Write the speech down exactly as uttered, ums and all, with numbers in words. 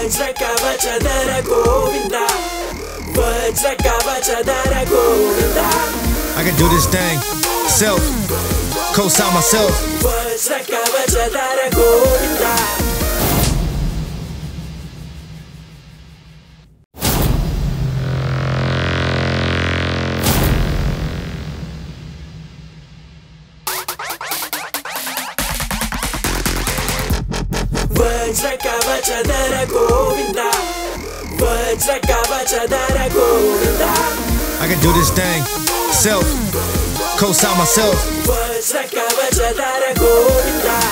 Vajrakavachadhara Govinda, Vajrakavachadhara Govinda. I can do this thing, self, co-sign myself. Vajrakavachadhara Govinda. Vajrakavachadhara Govinda, Vajrakavachadhara Govinda. I can do this thing, self, co-sign myself. Vajrakavachadhara Govinda.